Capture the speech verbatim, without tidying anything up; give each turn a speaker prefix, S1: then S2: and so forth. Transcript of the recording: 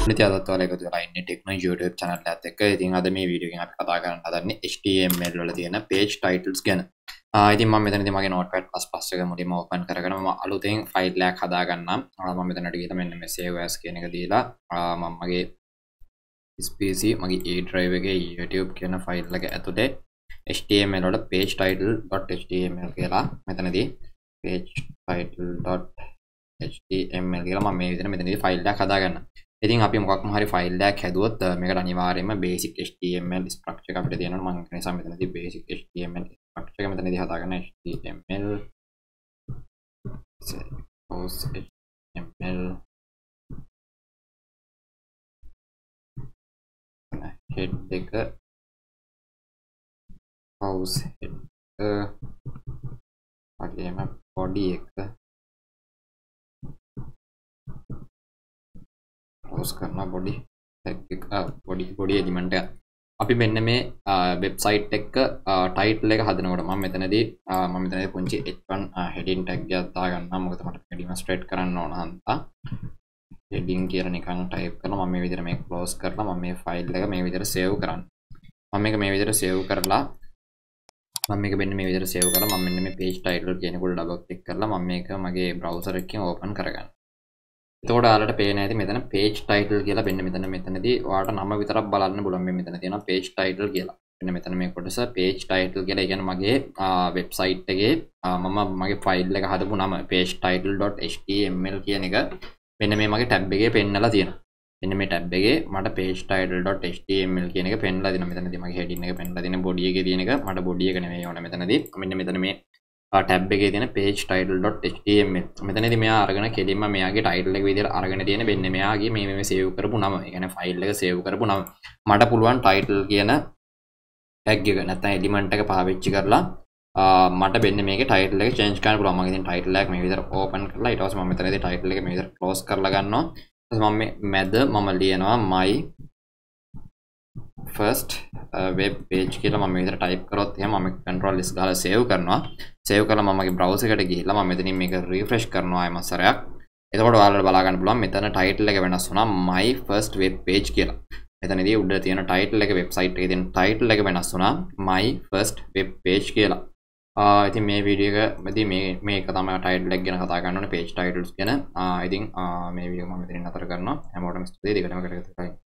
S1: ඉතින් අදත් ඔයාලා එකතු වෙලා ඉන්නේ ටෙක්නොලොජි YouTube channel එකත් එක්ක. ඉතින් අද මේ වීඩියෝ එකෙන් අපි කතා කරන්න හදන්නේ H T M L වල තියෙන page titles ගැන. ආ ඉතින් මම මෙතනදී මගේ notepad plus plus එක මුලින්ම open කරගෙන මම අලුතෙන් file එකක් හදා ගන්නම්. මම මෙතනට ගිහලා මෙන්න මේ save as කියන එක දීලා මම මගේ P C මගේ E drive එකේ YouTube කියන file එක ඇතුලේ H T M L වල page title.html කියලා මෙතනදී page title.html කියලා මම මේ විදිහට මෙතනදී file එකක් හදා ගන්නවා. ඉතින් අපි මොකක්ම හරි ෆයිල් එකක් හැදුවොත් මේකට අනිවාර්යයෙන්ම basic H T M L structure එක අපිට තියෙනවා. මම ඒ නිසා මෙතනදී basic H T M L structure එක මෙතනදී හදාගන්න H T M L suppose H T M L head එක house head වගේම body එක close කරනවා body tag එක body body element එක අපි මෙන්න මේ website එක title එක හදනකොට මම මෙතනදී මම මෙතනදී පුංචි H one heading tag එකක් දාගන්නවා. මොකද මට demonstrate කරන්න ඕන හන්දා heading කියලා නිකන් type කරනවා. මම මේ විදිහට මේක close කරලා මම මේ file එක මේ විදිහට save කරන්න. මම මේක මේ විදිහට save කරලා මම මේක මෙන්න මේ විදිහට save කරලා මම මෙන්න මේ page title කියන එකට double click කරලා මම මේක මගේ browser එකකින් open කරගන්නවා. එතකොට ඔයාලට පේන ඇති මෙතන page title කියලා මෙන්න මෙතන මෙතනදී ඔයාලට නම විතරක් බලන්න පුළුවන්. මේ මෙතන තියෙනවා page title කියලා. මෙන්න මෙතන මේ කොටස page title කියලා. ඒ කියන්නේ මගේ website එකේ මම මගේ file එක හදපු නම page title.html කියන එක මෙන්න මේ මගේ tab එකේ පෙන්නලා තියෙනවා. මෙන්න මේ tab එකේ මට page title.html කියන එක පෙන්නලා දෙනවා. මෙතනදී මගේ heading එක පෙන්නලා දෙන body එකේ තියෙන එක මට body එක නෙමෙයි ඕන මෙතනදී. මෙන්න මෙතන මේ tab එකේ තියෙන page title.html මෙතනදී මෙයා අරගෙන කෙලින්ම මෙයාගේ title එක විදිහට අරගෙන තියෙන මෙන්න මෙයාගේ මේ මේ save කරපු නම. ඒ කියන්නේ file එක save කරපු නම. මට පුළුවන් title කියන tag එක නැත්නම් element එක පාවිච්චි කරලා මට මෙන්න මේකේ title එක change කරන්න පුළුවන්. මම ඉතින් title එක මේ විදිහට open කරලා ඊට පස්සේ මම මෙතනදී title එක මේ විදිහට close කරලා ගන්නවා. ඊට පස්සේ මම මේ මැද මම ලියනවා my first uh, web page කියලා මම මේ විදිහට type කරොත් එහෙනම් මම control s ගාලා save කරනවා. save කරලා මම මගේ browser එකට ගිහිල්ලා මම මෙතනින් මේක refresh කරනවා ආයෙම සැරයක්. එතකොට ඔයාලට බලා ගන්න පුළුවන් මෙතන title එක වෙනස් වුණා my first web page කියලා. මෙතනදී උඩ තියෙන title එක website එකේ තියෙන title එක වෙනස් වුණා my first web page කියලා. ආ ඉතින් මේ වීඩියෝ එක මෙදී මේ මේක තමයි title එක ගැන කතා කරන්න ඕනේ page titles ගැන. ආ ඉතින් මේ වීඩියෝ මම මෙතනින් නතර කරනවා. හැමෝටම ස්තුතියි. දෙකටම කරගත්තා.